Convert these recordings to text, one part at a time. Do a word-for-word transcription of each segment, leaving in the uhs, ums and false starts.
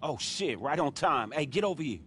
Oh, shit, right on time. Hey, get over here.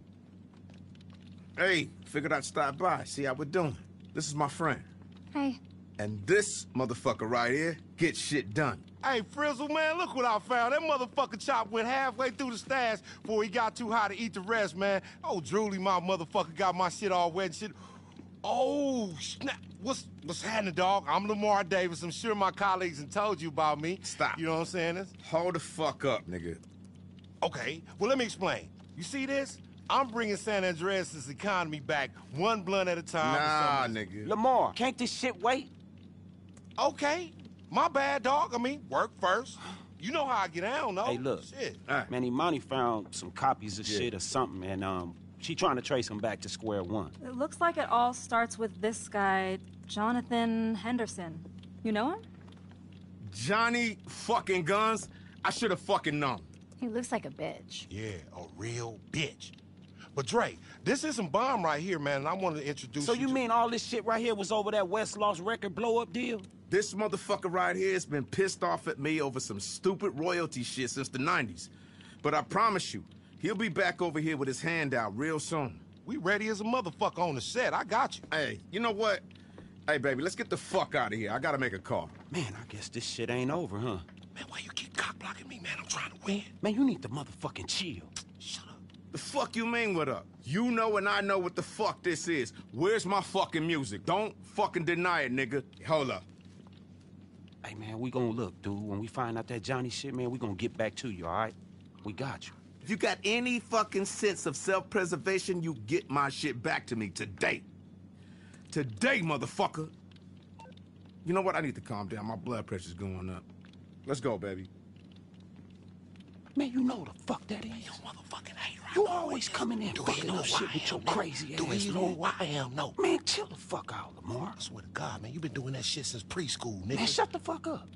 Hey, figured I'd stop by, see how we're doing. This is my friend. Hey. And this motherfucker right here gets shit done. Hey, Frizzle, man, look what I found. That motherfucker Chop went halfway through the stash before he got too high to eat the rest, man. Oh, Drooly, my motherfucker got my shit all wet and shit. Oh, snap. What's, what's happening, dog? I'm Lamar Davis. I'm sure my colleagues have told you about me. Stop. You know what I'm saying? This? Hold the fuck up, nigga. Okay, well, let me explain. You see this? I'm bringing San Andreas' economy back one blunt at a time. Nah, nigga. Lamar, can't this shit wait? Okay, my bad, dog. I mean, work first. You know how I get down, though. Hey, look. Shit. Right. Man, Imani found some copies of Yeah. shit or something, and um, she trying to trace him back to square one. It looks like it all starts with this guy, Jonathan Henderson. You know him? Johnny fucking Guns? I should have fucking known. He looks like a bitch. Yeah, a real bitch. But Dre, this is some bomb right here, man, and I wanted to introduce So you you to... mean all this shit right here was over that West Lost record blow-up deal? This motherfucker right here has been pissed off at me over some stupid royalty shit since the nineties. But I promise you, he'll be back over here with his hand out real soon. We ready as a motherfucker on the set. I got you. Hey, you know what? Hey, baby, let's get the fuck out of here. I gotta make a call. Man, I guess this shit ain't over, huh? Man, why you keep cock-blocking me, man? I'm trying to win. Man, you need to motherfucking chill. Shut up. The fuck you mean what up? You know and I know what the fuck this is. Where's my fucking music? Don't fucking deny it, nigga. Hold up. Hey, man, we gonna look, dude. When we find out that Johnny shit, man, we gonna get back to you, all right? We got you. If you got any fucking sense of self-preservation, you get my shit back to me today. Today, motherfucker. You know what? I need to calm down. My blood pressure's going up. Let's go, baby. Man, you know the fuck that is. You motherfucking hate right You now. always coming in Do fucking you know up who shit I with your am, nigga? crazy Do ass, you man. know who I am? No. Man, chill the fuck out, Lamar. I swear to God, man, you been doing that shit since preschool, nigga. Man, shut the fuck up.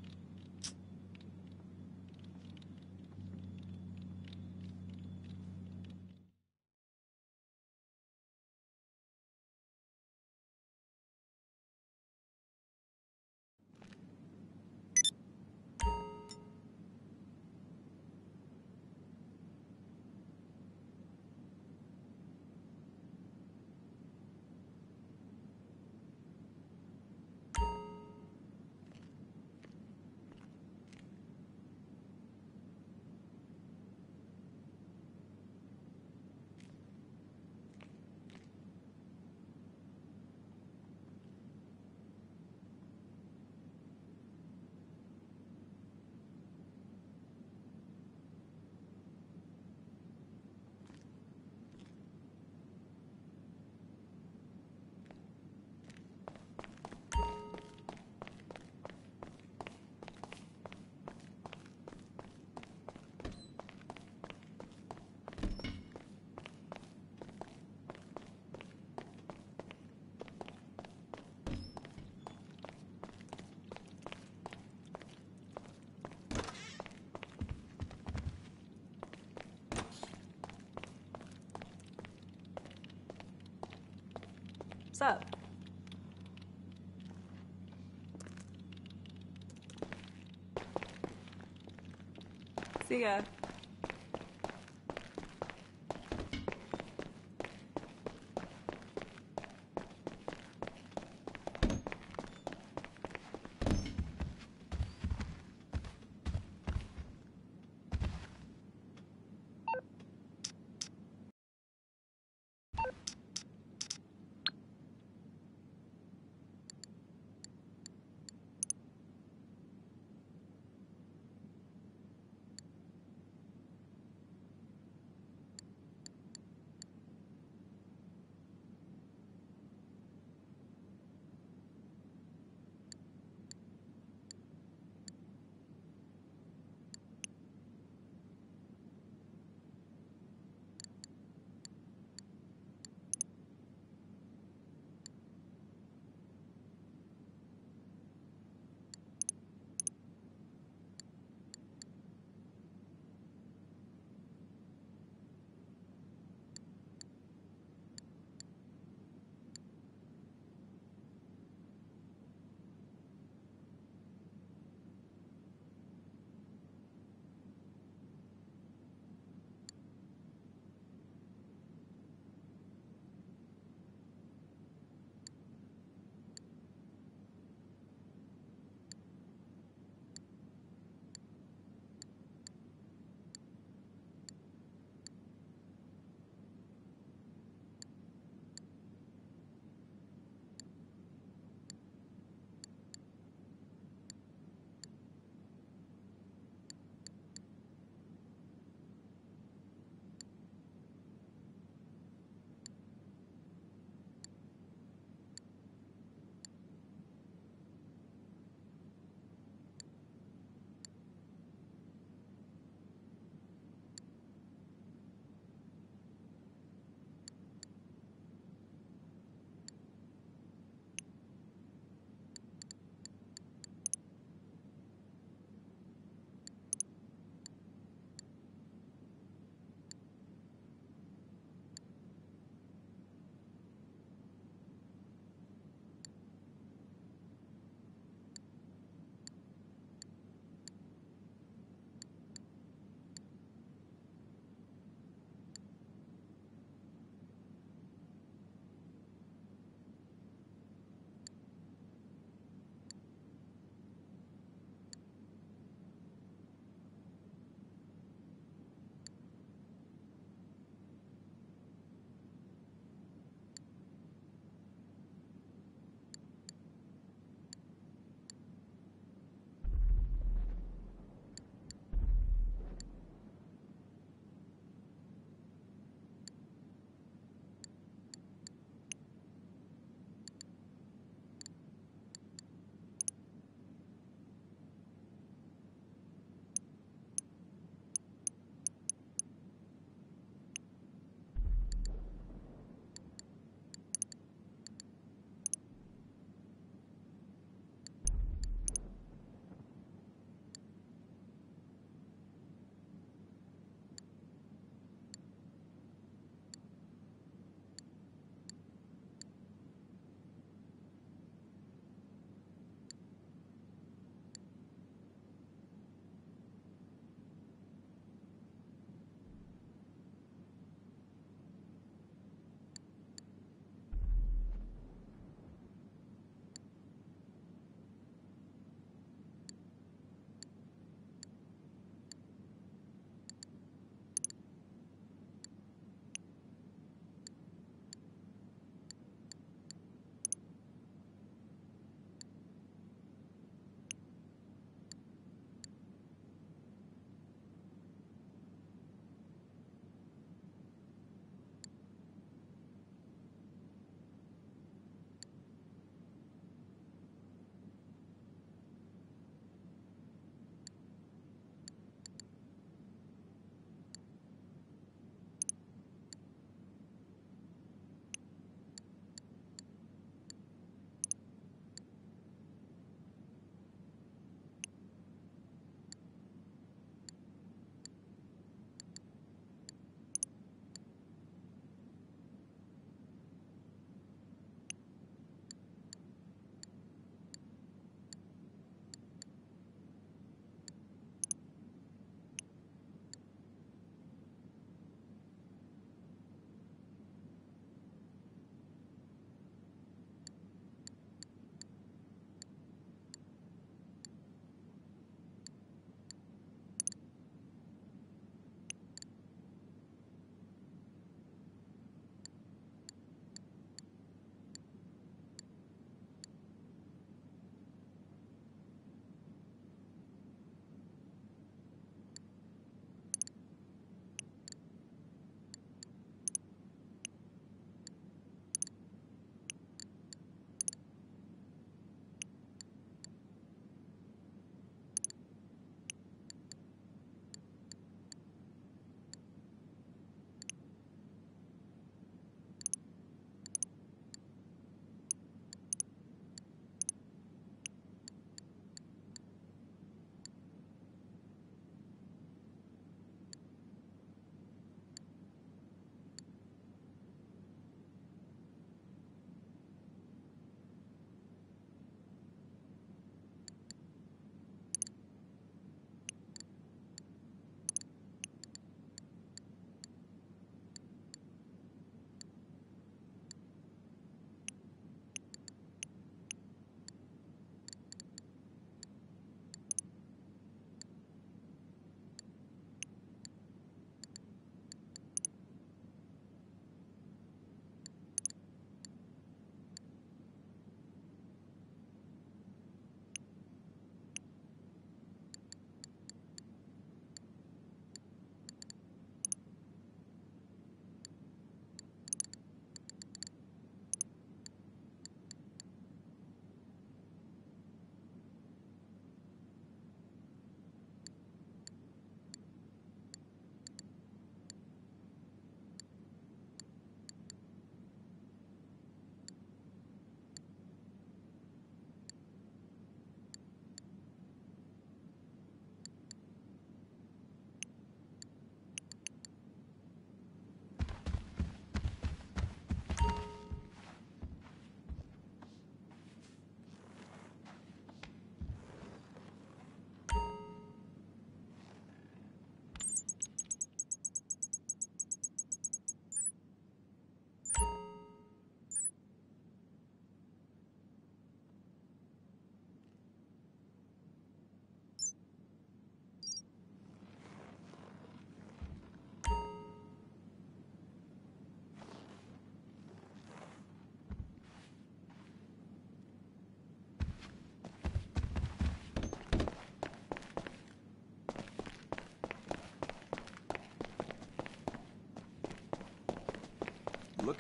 What's up? See ya.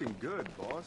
looking good, boss.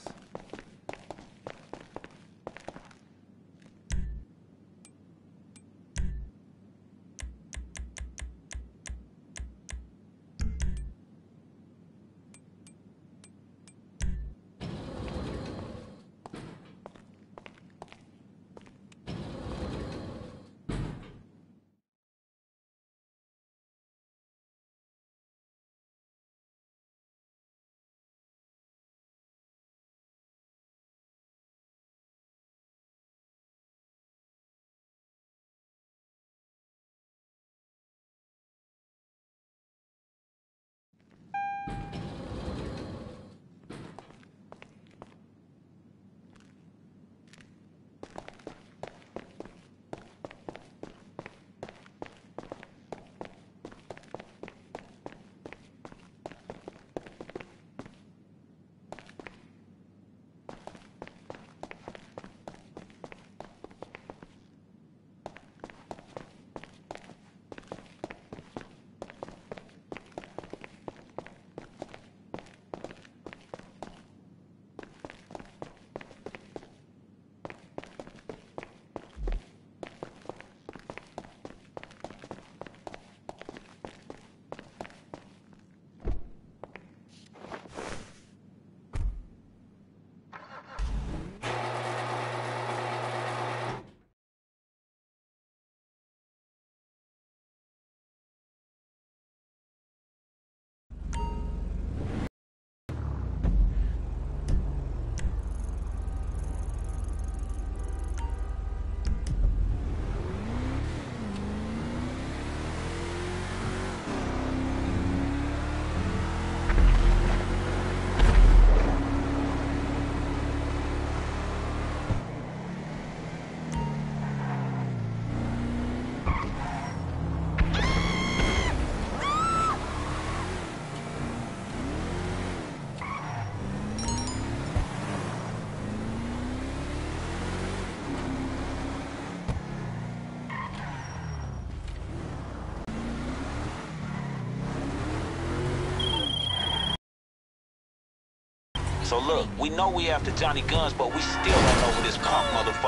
So look, we know we after Johnny Guns, but we still don't know who this punk motherfucker.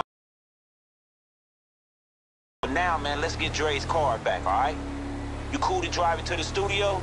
But now, man, let's get Dre's car back, all right? You cool to drive it to the studio?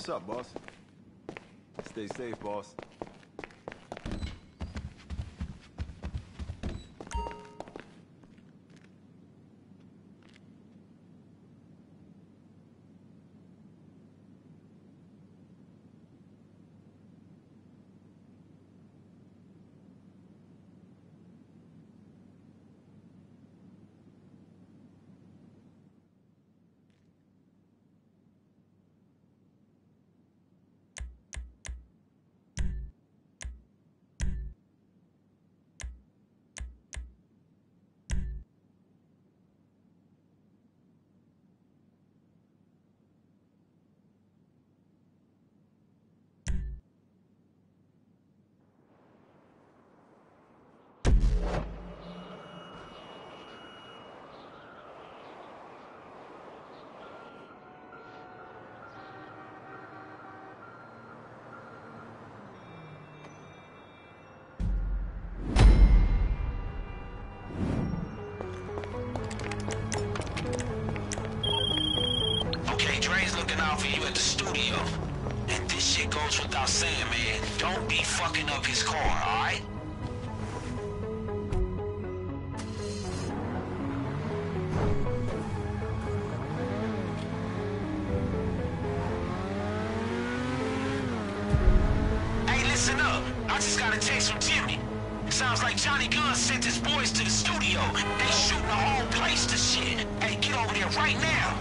What's up, boss? Stay safe, boss. For you at the studio. And this shit goes without saying, man. Don't be fucking up his car, alright? Hey, listen up. I just got a text from Jimmy. Sounds like Johnny Gunn sent his boys to the studio. They shooting the whole place to shit. Hey, get over there right now.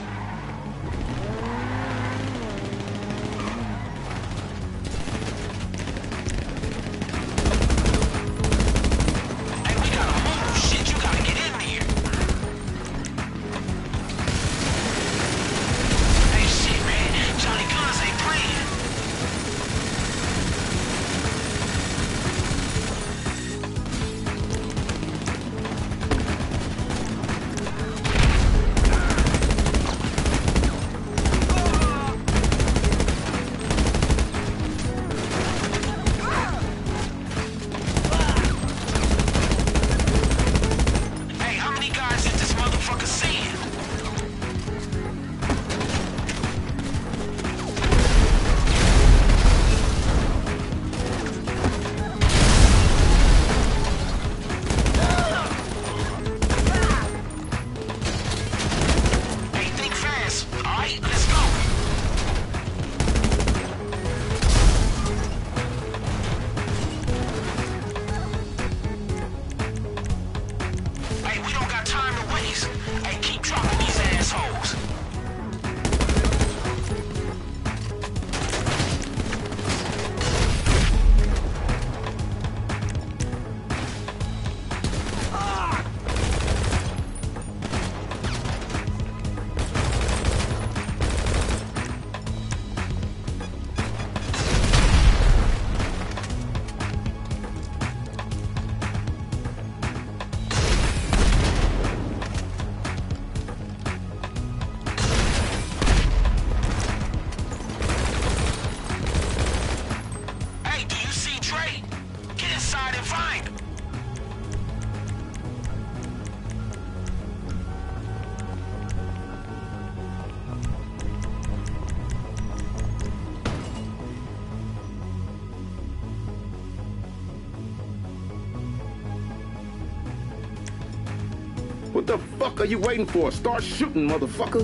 What the fuck are you waiting for? Start shooting, motherfucker.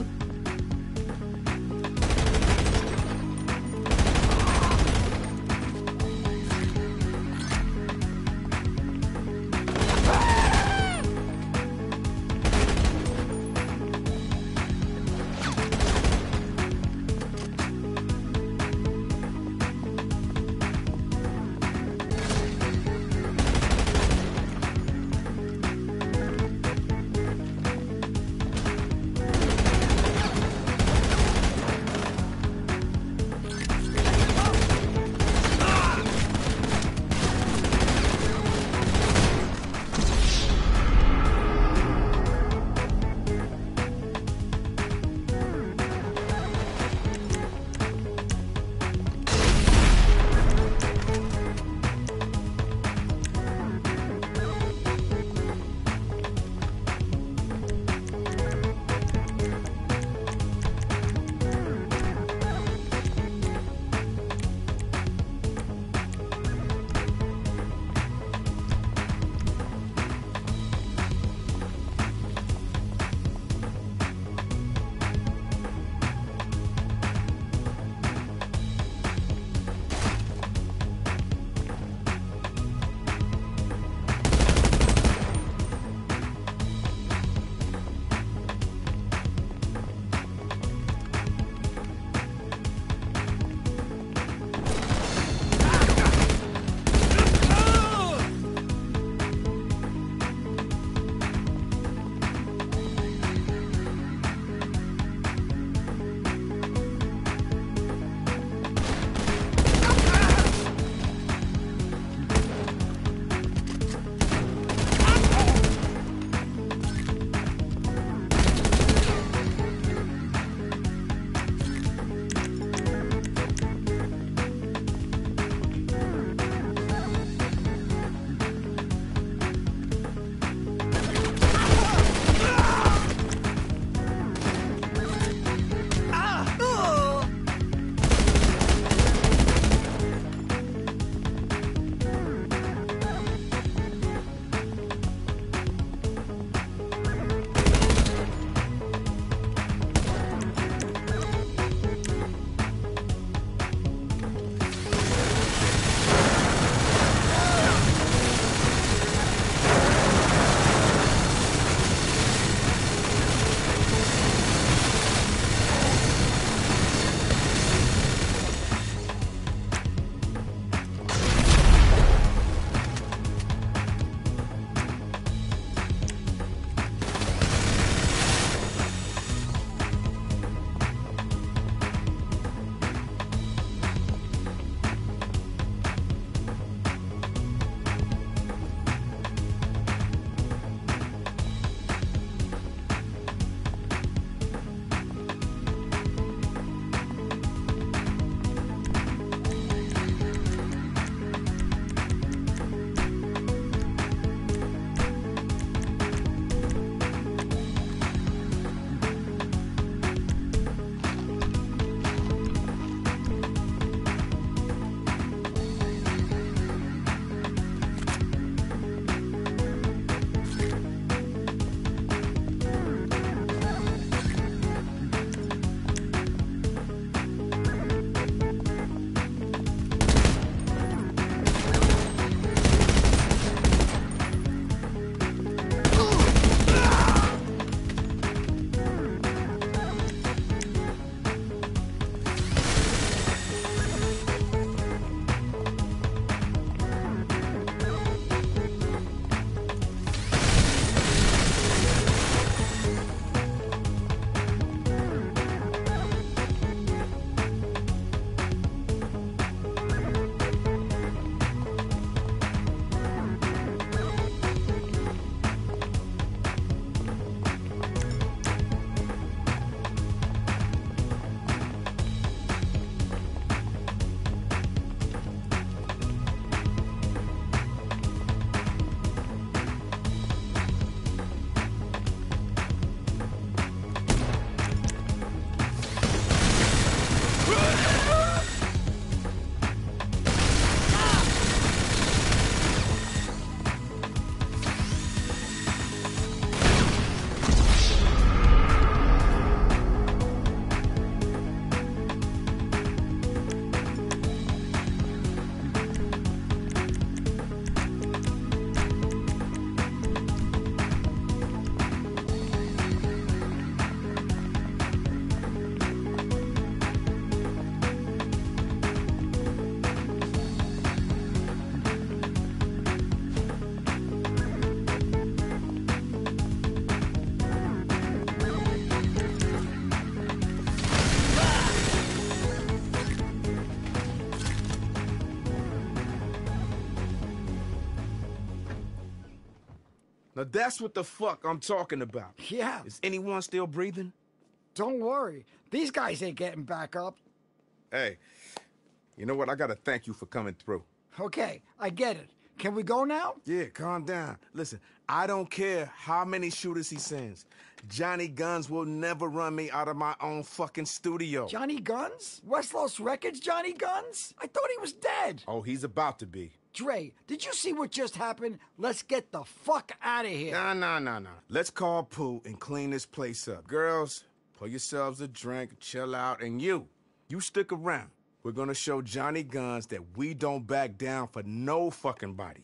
Now that's what the fuck I'm talking about. Yeah. Is anyone still breathing? Don't worry. These guys ain't getting back up. Hey, you know what? I gotta thank you for coming through. Okay, I get it. Can we go now? Yeah, calm down. Listen, I don't care how many shooters he sends. Johnny Guns will never run me out of my own fucking studio. Johnny Guns? West Los Records Johnny Guns? I thought he was dead. Oh, he's about to be. Dre, did you see what just happened? Let's get the fuck out of here. Nah, nah, nah, nah. Let's call Pooh and clean this place up. Girls, pour yourselves a drink, chill out, and you, you stick around. We're gonna show Johnny Guns that we don't back down for no fucking body.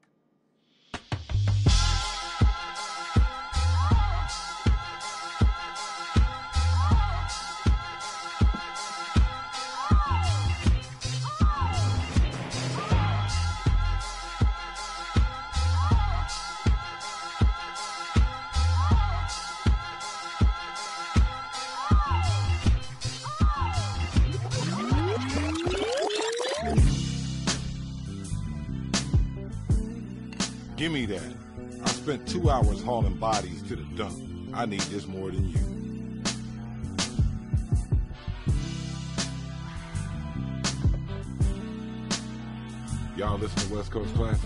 Give me that. I spent two hours hauling bodies to the dump. I need this more than you. Y'all listen to West Coast Classic?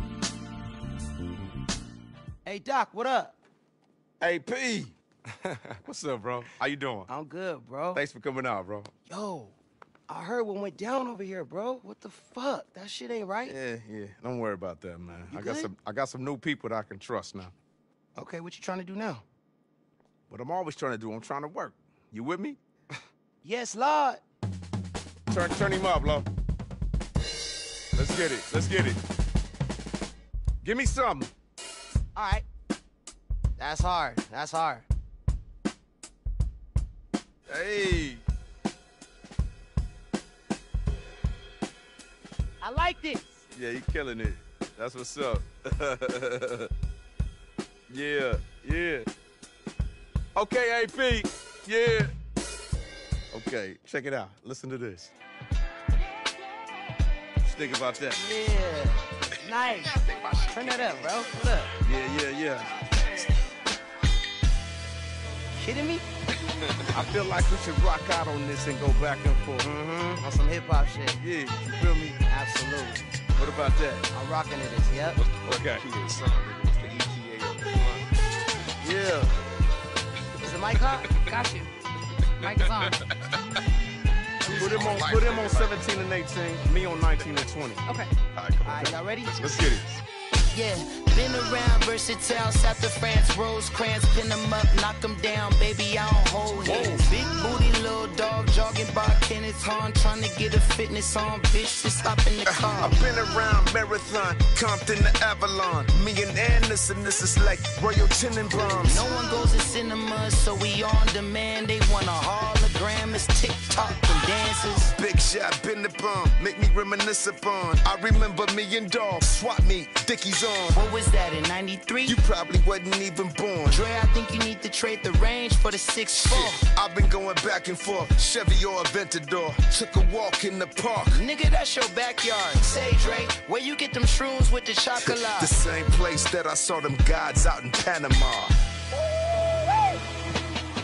Hey, Doc, what up? Hey, P! What's up, bro? How you doing? I'm good, bro. Thanks for coming out, bro. Yo, I heard what went down over here, bro. What the fuck? That shit ain't right. Yeah, yeah. Don't worry about that, man. You I got good? some I got some new people that I can trust now. Okay, what you trying to do now? What I'm always trying to do, I'm trying to work. You with me? Yes, Lord. Turn turn him up, love. Let's get it. Let's get it. Give me something. All right. That's hard. That's hard. Hey. I like this. Yeah, you killing it. That's what's up. Yeah, yeah. Okay, A P. Yeah. Okay, check it out. Listen to this. What you think about that? Yeah. Nice. Turn that up, bro. What up? Yeah, yeah, yeah. Kidding me? I feel like we should rock out on this and go back and forth. Mm-hmm. On some hip hop shit. Yeah, you feel me? Absolutely. What about that? I'm rocking to this, yep. Okay. Yeah. Is the mic hot? Got you. Mic is on. Put him on, put him on seventeen and eighteen, me on nineteen and twenty. Okay. All right, come All on. right, y'all ready? Let's get it. Yeah, been around, versatile, south of France, Rosecrans, pin them up, knock them down, baby, I don't hold hands. Big booty, little dog, jogging by Kenneth Hahn, trying to get a fitness on, bitch, just hop in the car. I've been around Marathon, Compton to Avalon. Me and Anderson, this is like Royal Tenenbaums. No one goes to cinemas, so we on demand. They want a hologram, it's TikTok and dances. Big shot, been the bomb, make me reminisce upon. I remember me and Dog, swap meet, Dickies on. What was that, in ninety-three? You probably wasn't even born. Dre, I think you need to trade the range for the six four. Shit, I've been going back and forth, Chevy or Aventador. Took a walk in the park. Nigga, that's your backyard. Say, Dre, where you get them shrooms with the chocolate? The same place that I saw them gods out in Panama.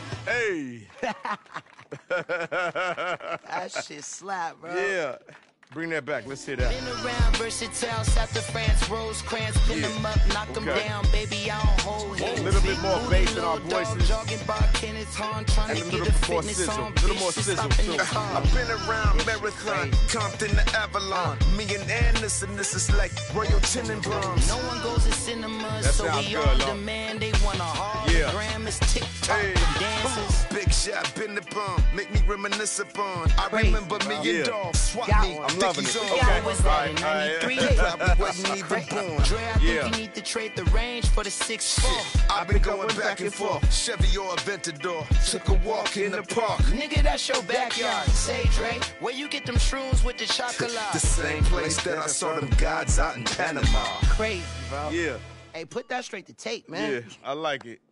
Hey. That shit slap, bro. Yeah. Bring that back. Let's hear that. Been around versatile, south of France, Rosecrans, pin Yeah. them up, knock them Okay. down, baby, I don't hold hands. A little bit more Big bass in our booty, little dog, voices. jogging by Kenneth Hahn, trying And to a get little a more fitness sizzle. on, A little bitch, more she sizzle, stop in the too. car. I've been around Marathon, Compton to Avalon. Me and Anderson, this is like Royal Tenenbaums. No one goes to cinema, That so sounds we good, on Lord. demand. They want a Yeah. hologram, it's TikTok Hey. dances. Big shot, been the bomb, make me reminisce upon. I Crazy, remember me Yeah. and Dolph swap Got me. one. I'm loving Dickies it. on. Okay. Yeah, was that in All right, all right. ninety-three? Probably wasn't even born. Dre, I think Yeah. you need to trade the range for the six four. I've been going back and forth. Chevy or Aventador. Took a walk in the park. Nigga, that's your backyard. Say, Dre, where you get them shrooms with the chocolate? The same place that I saw them gods out in Panama. Crazy, bro. Yeah, Hey, put that straight to tape, man. yeah, I like it.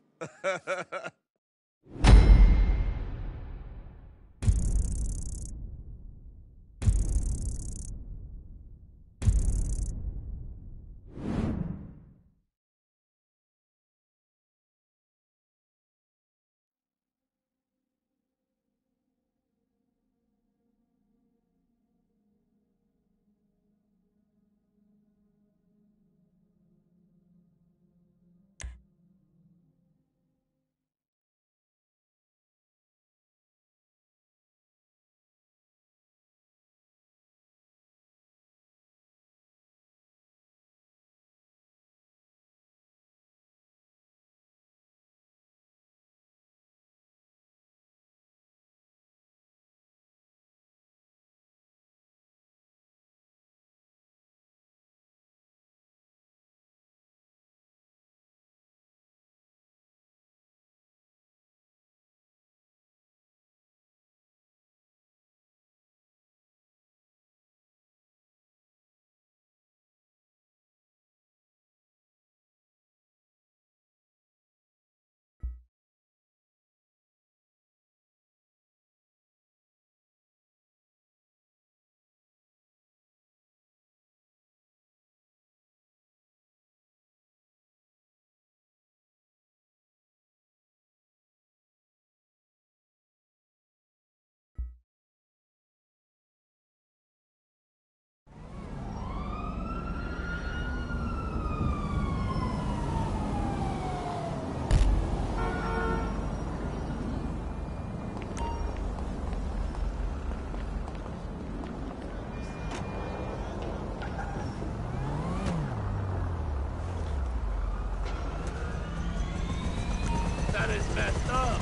That is messed up.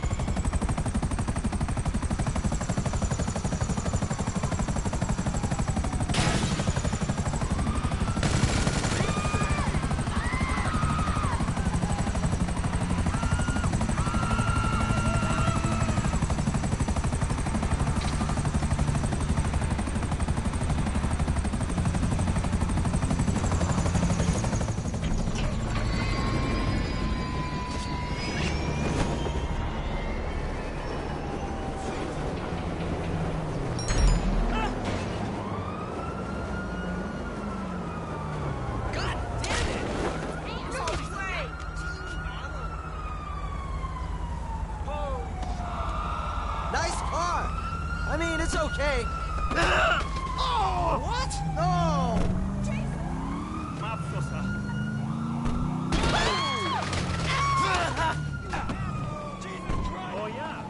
Nice car. I mean, it's okay. Oh! What? No! Oh, yeah.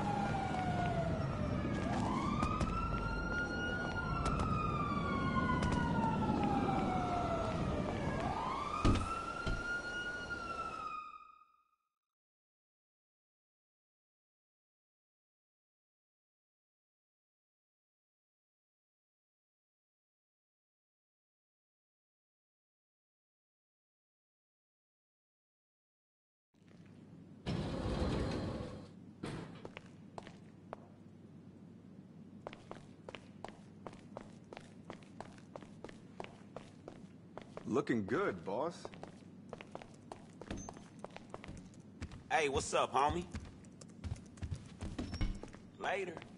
Looking good, boss. Hey, what's up, homie? Later.